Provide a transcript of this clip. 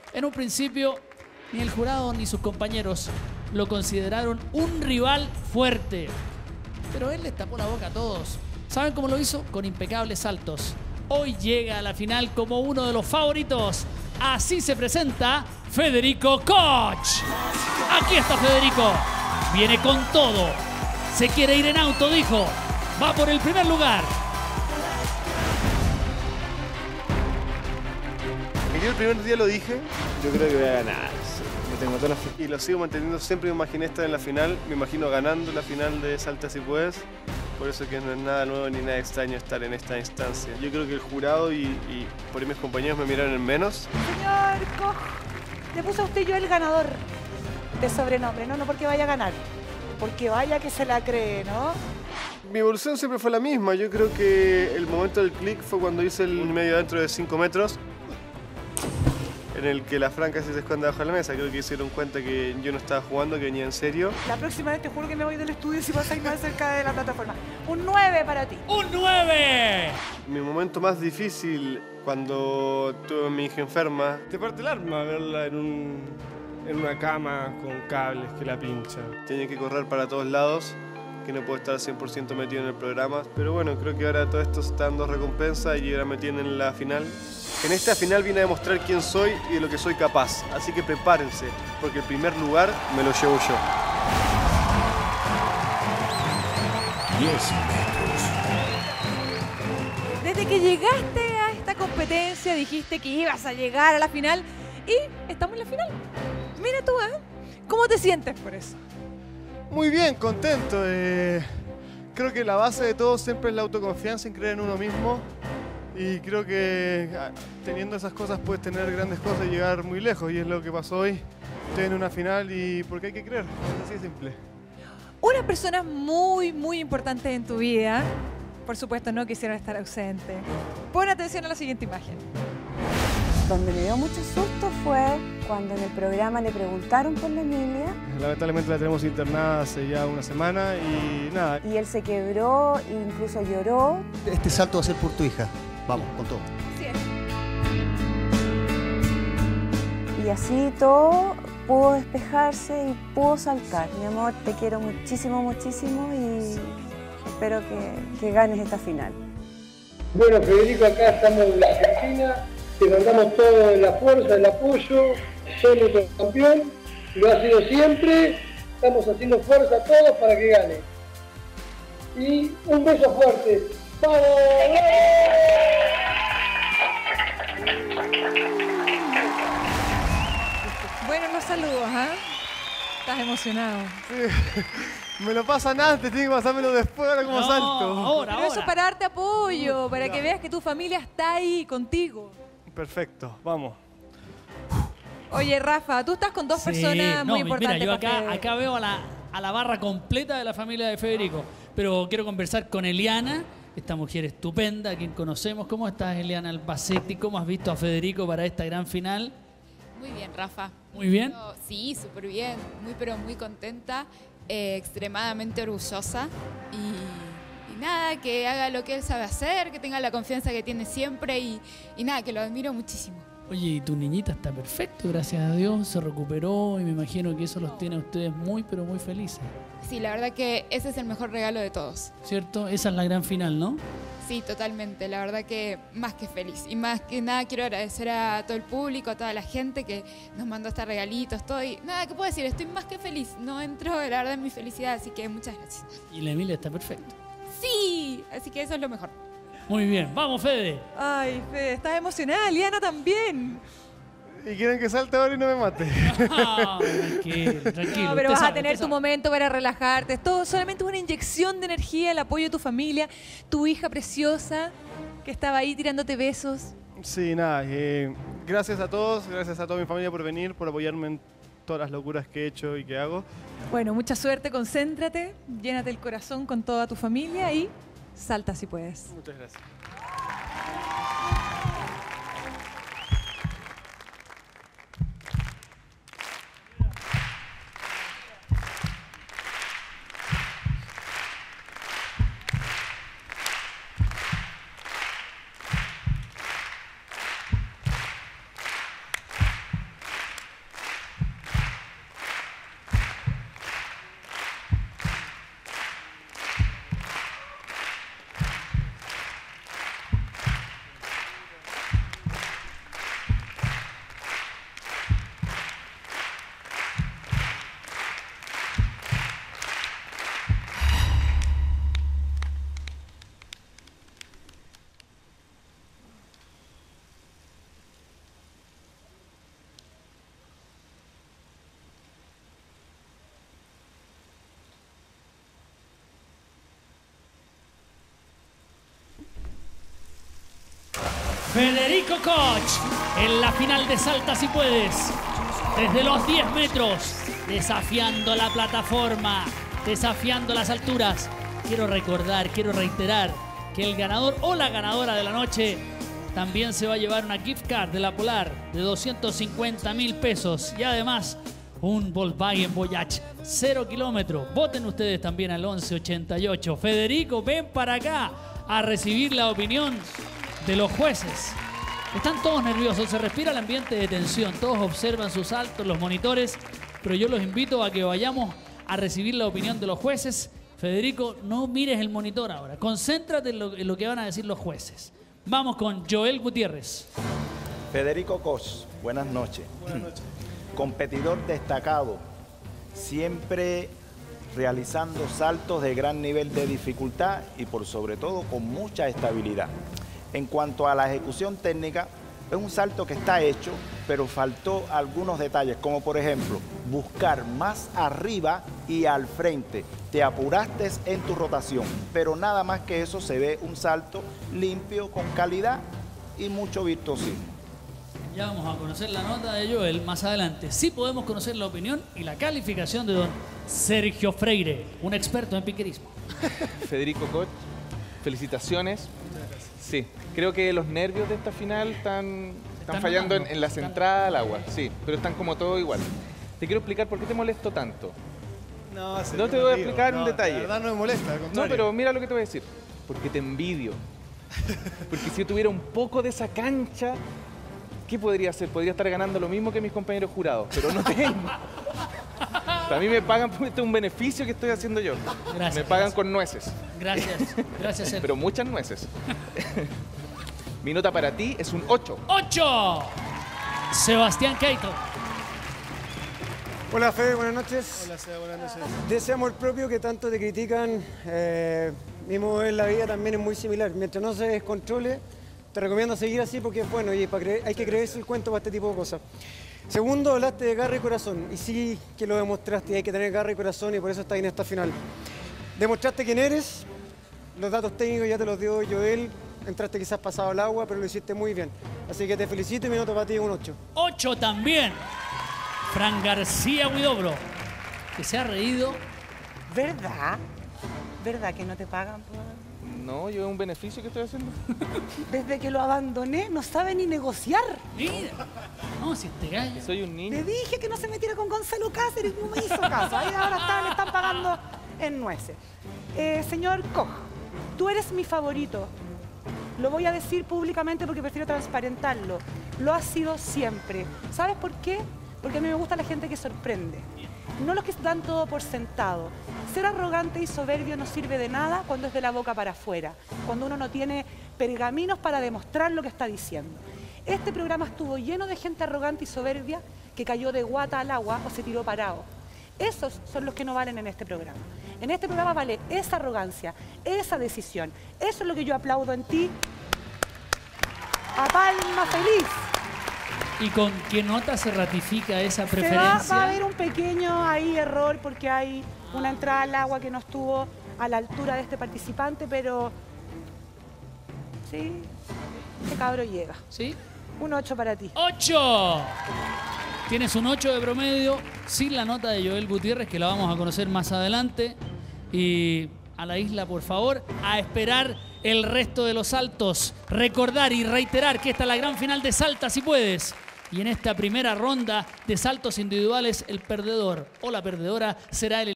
En un principio, ni el jurado ni sus compañeros lo consideraron un rival fuerte. Pero él les tapó la boca a todos. ¿Saben cómo lo hizo? Con impecables saltos. Hoy llega a la final como uno de los favoritos. Así se presenta Federico Koch. Aquí está Federico. Viene con todo. Se quiere ir en auto, dijo. Va por el primer lugar. Yo el primer día lo dije. Yo creo que voy a ganar. Me tengo toda la fe. Y lo sigo manteniendo. Siempre me imaginé estar en la final. Me imagino ganando la final de Salta si puedes. Por eso que no es nada nuevo ni nada extraño estar en esta instancia. Yo creo que el jurado y por ahí mis compañeros me miraron en menos. Señor Koch, le puse a usted yo el ganador de sobrenombre, no porque vaya a ganar, porque vaya que se la cree, ¿no? Mi evolución siempre fue la misma. Yo creo que el momento del clic fue cuando hice el medio dentro de 5 metros, en el que la Fran casi se esconde bajo la mesa. Creo que se dieron cuenta que yo no estaba jugando, que venía en serio. La próxima vez te juro que me voy del estudio si pasáis más cerca de la plataforma. Un 9 para ti. ¡Un 9! Mi momento más difícil, cuando tuve a mi hija enferma. Te parte el alma verla en una cama con cables que la pinchan. Tenía que correr para todos lados, que no puedo estar 100% metido en el programa. Pero bueno, creo que ahora todo esto está dando recompensa y ahora me tienen en la final. En esta final vine a demostrar quién soy y de lo que soy capaz. Así que prepárense, porque el primer lugar me lo llevo yo. 10 metros. Desde que llegaste a esta competencia dijiste que ibas a llegar a la final y estamos en la final. Mira tú, ¿eh? ¿Cómo te sientes por eso? Muy bien, contento. Creo que la base de todo siempre es la autoconfianza en creer en uno mismo. Y creo que teniendo esas cosas puedes tener grandes cosas y llegar muy lejos. Y es lo que pasó hoy. Estoy en una final y porque hay que creer. Es así de simple. Unas personas muy, muy importantes en tu vida, por supuesto, no quisieron estar ausentes. Pon atención a la siguiente imagen. Donde me dio mucho susto fue cuando en el programa le preguntaron por la Emilia. Lamentablemente la tenemos internada hace ya una semana y nada. Y él se quebró e incluso lloró. Este salto va a ser por tu hija. Vamos, con todo. Así es. Y así todo pudo despejarse y pudo saltar. Mi amor, te quiero muchísimo, muchísimo y espero que ganes esta final. Bueno, Federico, acá estamos en la Argentina. Te mandamos toda la fuerza, el apoyo. Sos nuestro campeón. Lo ha sido siempre. Estamos haciendo fuerza a todos para que gane. Y un beso fuerte. ¡Vamos! Bueno, los saludos, ¿ah? Estás emocionado. Sí. Me lo pasan antes, tiene que pasármelo después, ahora como salto. Ahora. Pero eso es para darte apoyo, para que veas que tu familia está ahí contigo. Perfecto, vamos. Oye, Rafa, tú estás con dos personas muy importantes. Mira, yo para acá veo a la barra completa de la familia de Federico, pero quiero conversar con Eliana, esta mujer estupenda, a quien conocemos. ¿Cómo estás, Eliana Albacetti? ¿Cómo has visto a Federico para esta gran final? Muy bien, Rafa. ¿Muy bien? Sí, súper bien. Pero muy contenta, extremadamente orgullosa y nada, que haga lo que él sabe hacer, que tenga la confianza que tiene siempre y nada, que lo admiro muchísimo. Oye, y tu niñita está perfecto, gracias a Dios, se recuperó y me imagino que eso los tiene a ustedes muy, pero muy felices. Sí, la verdad que ese es el mejor regalo de todos. ¿Cierto? Esa es la gran final, ¿no? Sí, totalmente. La verdad que más que feliz. Y más que nada quiero agradecer a todo el público, a toda la gente que nos mandó hasta regalitos, todo. Y nada, ¿qué puedo decir? Estoy más que feliz. No entro, la verdad, en mi felicidad, así que muchas gracias. Y la Emilia está perfecta. Sí, así que eso es lo mejor. Muy bien, vamos, Fede. Ay, Fede, estás emocionada, Liana también. Y quieren que salte ahora y no me mate. Tranquilo. No, pero vas a tener tu momento para relajarte. Esto solamente es una inyección de energía, el apoyo de tu familia, tu hija preciosa que estaba ahí tirándote besos. Sí, nada. Gracias a todos, gracias a toda mi familia por venir, por apoyarme en todas las locuras que he hecho y que hago. Bueno, mucha suerte, concéntrate, llénate el corazón con toda tu familia y salta si puedes. Muchas gracias. Federico Koch en la final de Salta si puedes. Desde los 10 metros, desafiando la plataforma, desafiando las alturas. Quiero recordar, quiero reiterar que el ganador o la ganadora de la noche también se va a llevar una gift card de la Polar de 250.000 pesos y además un Volkswagen Voyage 0 kilómetros. Voten ustedes también al 1188. Federico, ven para acá a recibir la opinión de los jueces. Están todos nerviosos, se respira el ambiente de tensión, todos observan sus saltos, los monitores, pero yo los invito a que vayamos a recibir la opinión de los jueces. Federico, no mires el monitor ahora, concéntrate en lo que van a decir los jueces. Vamos con Joel Gutiérrez. Federico Koch, buenas noches. Buenas noches. Competidor destacado, siempre realizando saltos de gran nivel de dificultad y por sobre todo con mucha estabilidad. En cuanto a la ejecución técnica, es un salto que está hecho, pero faltó algunos detalles, como por ejemplo, buscar más arriba y al frente. Te apuraste en tu rotación, pero nada más que eso se ve un salto limpio, con calidad y mucho virtuosismo. Ya vamos a conocer la nota de Joel más adelante. Sí podemos conocer la opinión y la calificación de don Sergio Freire, un experto en piquerismo. Federico Koch, felicitaciones. Sí, creo que los nervios de esta final están fallando en la entrada al agua, sí, pero están como todo igual. Te quiero explicar por qué te molesto tanto. No te voy a explicar en detalle. La verdad no me molesta, al contrario. No, pero mira lo que te voy a decir. Porque te envidio. Porque si yo tuviera un poco de esa cancha, ¿qué podría hacer? Podría estar ganando lo mismo que mis compañeros jurados, pero no tengo. A mí me pagan por este un beneficio que estoy haciendo yo. Gracias. Me pagan con nueces. Gracias, gracias Sergio. Pero muchas nueces. Mi nota para ti es un 8. ¡8! Sebastián Keito. Hola Fede, buenas noches. Hola Seba, buenas noches. De ese amor propio que tanto te critican, mi modo de ver la vida también es muy similar. Mientras no se descontrole, te recomiendo seguir así porque es bueno y hay que creerse el cuento para este tipo de cosas. Segundo, hablaste de garra y corazón, y sí que lo demostraste, y hay que tener garra y corazón, y por eso estás en esta final. Demostraste quién eres, los datos técnicos ya te los dio Joel, entraste quizás pasado al agua, pero lo hiciste muy bien. Así que te felicito y mi nota para ti es un 8. 8 también. Fran García Huidobro, que se ha reído. ¿Verdad? ¿Verdad que no te pagan por...? No, yo es un beneficio que estoy haciendo. Desde que lo abandoné, no sabe ni negociar. Mira. No, si este gallo. Soy un niño. Le dije que no se metiera con Gonzalo Cáceres, no me hizo caso. Ahí ahora le están pagando en nueces. Señor Koch, tú eres mi favorito. Lo voy a decir públicamente porque prefiero transparentarlo. Lo has sido siempre. ¿Sabes por qué? Porque a mí me gusta la gente que sorprende. No los que dan todo por sentado. Ser arrogante y soberbio no sirve de nada cuando es de la boca para afuera, cuando uno no tiene pergaminos para demostrar lo que está diciendo. Este programa estuvo lleno de gente arrogante y soberbia que cayó de guata al agua o se tiró parado. Esos son los que no valen en este programa. En este programa vale esa arrogancia, esa decisión. Eso es lo que yo aplaudo en ti. A palma feliz. ¿Y con qué nota se ratifica esa preferencia? Va a haber un pequeño ahí error porque hay una entrada al agua que no estuvo a la altura de este participante, pero sí, este cabro llega. ¿Sí? Un 8 para ti. ¡8! Tienes un 8 de promedio sin la nota de Joel Gutiérrez, que la vamos a conocer más adelante. Y a la isla, por favor, a esperar el resto de los saltos. Recordar y reiterar que esta es la gran final de Salta si puedes. Y en esta primera ronda de saltos individuales, el perdedor o la perdedora será el